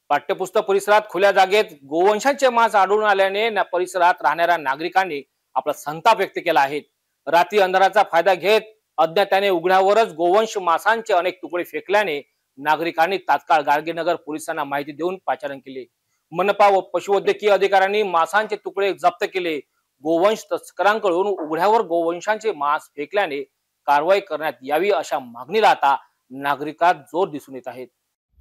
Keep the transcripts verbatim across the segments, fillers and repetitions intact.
पाठ्यपुस्तक परिसरात खुल्या जागेत गोवंशाचे मांस आढळून आल्याने ना परिसरात राहणाऱ्या नागरिकांनी आपला संताप व्यक्त केला आहे। रात्री अंधाराचा फायदा घेत अज्ञाताने उघड्यावरच गोवंश मांसाचे अनेक तुकडे फेकल्याने नागरिकांनी तात्काळ गाडगेनगर पोलिसांना माहिती देऊन पाचारण केले। मनपा व पशुवैद्यकीय अधिकाऱ्यांनी मांसाचे तुकडे जप्त केले। गोवंश तस्करांकडून उघड्यावर गोवंशाचे मांस फेकल्याने कारवाई करण्यात यावी अशा मागणीला आता नागरिकात जोर दिसून येत आहे।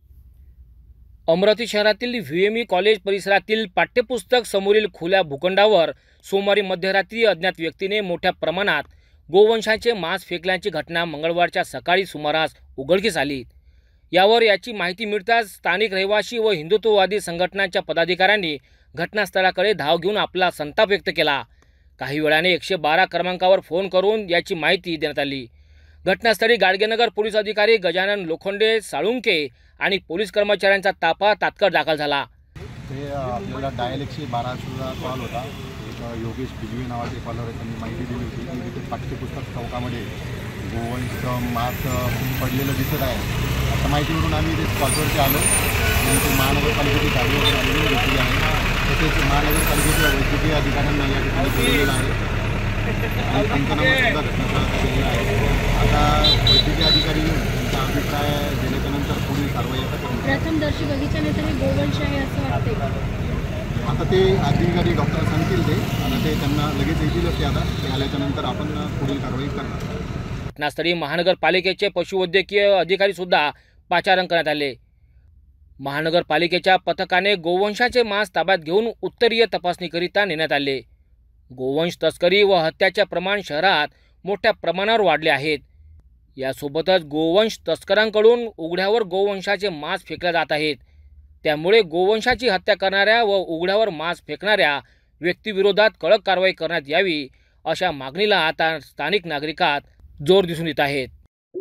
अमरावती शहरातील व्हीएमई कॉलेज परिसरातील पाठ्यपुस्तक समोरील खुल्या भूखंडावर सोमवारी मध्यरात्री अज्ञात व्यक्तीने मोठ्या प्रमाणात गोवंशाचे मांस फेकल्याची घटना मंगळवारच्या सकाळी सुमारास उघडकीस आली। यावर याची माहिती मिळताच स्थानिक रहिवासी व हिंदुत्ववादी संघटनांच्या पदाधिकाऱ्यांनी घटनास्थळाकडे धाव घेऊन आपला संताप व्यक्त केला। काही वेळाने एकशे बारा क्रमांकावर फोन करून याची माहिती देण्यात आली। घटनास्थळी गाडगेनगर पोलीस अधिकारी गजानन लोखंडे साळुंके आणि पोलीस कर्मचाऱ्यांचा ताफा तात्काळ दाखल झाला। हे आपल्याला डायल एकशे बारा चा कॉल होता। एक योगेश बिजवी नावाचे कॉलर त्यांनी माहिती दिली होती की तिथे पाठ्यपुस्तक चौकामध्ये गोवंश मांस पडलेलं दिसत आहे। आता माहितीवरून आम्ही ते स्पॉटवरती आलो आणि ते महानगरपालिकेची गाडी वगैरे घेतली आहे। तसेच महानगरपालिकेच्या वैद्यकीय अधिकाऱ्यांना या ठिकाणी बोलवलेलं आहे आणि पंचनामा सुद्धा घटनास्थळात केलेला आहे। आता वैद्यकीय अधिकारी त्यांचा अभिप्राय दिल्याच्यानंतर पुढील कारवाई करतील। प्रथमदर्शी बघितल्यानंतर हे गोवंश आहे असं वाटतंय। आता ते अधिकारी डॉक्टर सांगतील ते आणि ते त्यांना लगेच येतीलच। ते आता ते आल्याच्यानंतर आपण पुढील कारवाई करणार। घटनास्थळी महानगरपालिकेचे पशुवैद्यकीय अधिकारी सुद्धा पाचारण करण्यात आले। महानगरपालिकेच्या पथकाने गोवंशाचे मांस ताब्यात घेऊन उत्तरीय तपासणीकरिता नेण्यात आले। गोवंश तस्करी व हत्याचे प्रमाण शहरात मोठ्या प्रमाणावर वाढले आहेत। यासोबतच गोवंश तस्करांकडून उघड्यावर गोवंशाचे मांस फेकले जात आहेत। त्यामुळे गोवंशाची हत्या करणाऱ्या व उघड्यावर मांस फेकणाऱ्या व्यक्तीविरोधात कडक कारवाई करण्यात यावी अशा मागणीला आता स्थानिक नागरिकात जोर दिसून येत आहेत।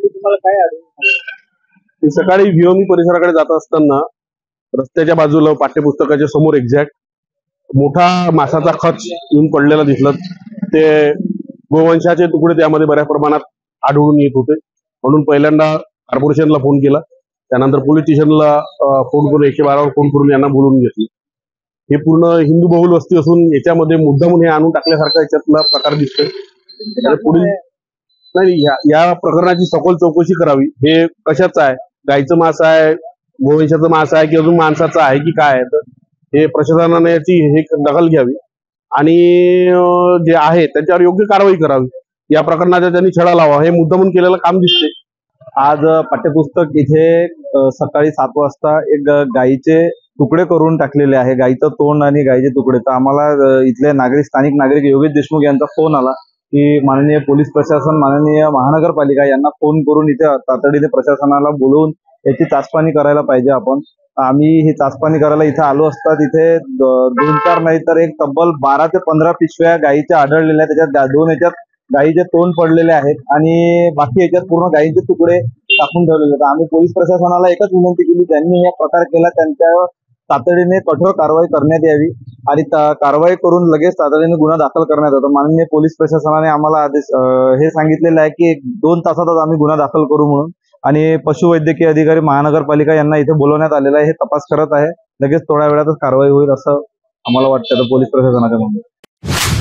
सकाळी व्हीएमई परिसराकडे जात असताना रस्त्याच्या बाजूला पाठ्यपुस्तकाच्या समोर एक्झॅक्ट मोठा मासाचा खच येऊन पडलेला दिसला। ते गोवंशाचे तुकडे त्यामध्ये बऱ्याच प्रमाणात आढळून येत होते। म्हणून पहिल्यांदा कॉर्पोरेशनला फोन केला, त्यानंतर पोलीस स्टेशनला फोन करून एकशे बारावर फोन करून यांना बोलवून घेतले। हे पूर्ण हिंदू बहुल वस्ती असून याच्यामध्ये मुद्दामून हे आणून टाकल्यासारखा याच्यातला प्रकार दिसतोय। पुढील नाही या, या प्रकरणाची सखोल चौकशी करावी। हे कशाचं आहे, गायचं मांस आहे, गोवंशाचं मांस आहे की अजून माणसाचं आहे की काय आहे, तर हे प्रशासनाने याची हे दखल घ्यावी आणि जे आहे त्याच्यावर योग्य कारवाई करावी। या प्रकरणाचा त्यांनी छडा लावा, हे मुद्दामून केलेलं काम दिसते। आज पाठ्यपुस्तक इथे सकाळी सात वाजता एक गायीचे तुकडे करून टाकलेले आहे। गायीचं तोंड आणि गायीचे तुकडे। तर आम्हाला इथले नागरिक स्थानिक नागरिक योगेश देशमुख यांचा फोन आला की माननीय पोलीस प्रशासन माननीय महानगरपालिका यांना फोन करून इथे तातडीने प्रशासनाला बोलवून याची चाचपणी करायला पाहिजे। आपण आम्ही ही चाचपणी करायला इथे आलो असता तिथे दोन चार नाही तर एक तब्बल बारा ते पंधरा पिशव्या गायीच्या आढळलेल्या आहेत। त्याच्यात दोन याच्यात गायीचे तोंड पडलेले आहेत आणि बाकी याच्यात पूर्ण गायीचे तुकडे टाकून ठेवलेले आहेत। आम्ही पोलीस प्रशासनाला एकच विनंती केली, ज्यांनी हा प्रकार केला त्यांच्यावर तातडीने कठोर कारवाई करण्यात यावी आणि कारवाई करून लगेच तातडीने गुन्हा दाखल करण्यात यावा। माननीय पोलीस प्रशासनाने आम्हाला आदेश हे सांगितलेलं आहे की दोन तासातच आम्ही गुन्हा दाखल करू म्हणून आणि पशुवैद्यकीय अधिकारी महानगरपालिका यांना इथे बोलवण्यात आलेलं आहे। हे तपास करत आहे, लगेच थोड्या वेळातच कारवाई होईल असं आम्हाला वाटतं पोलीस प्रशासनाच्या म्हणून।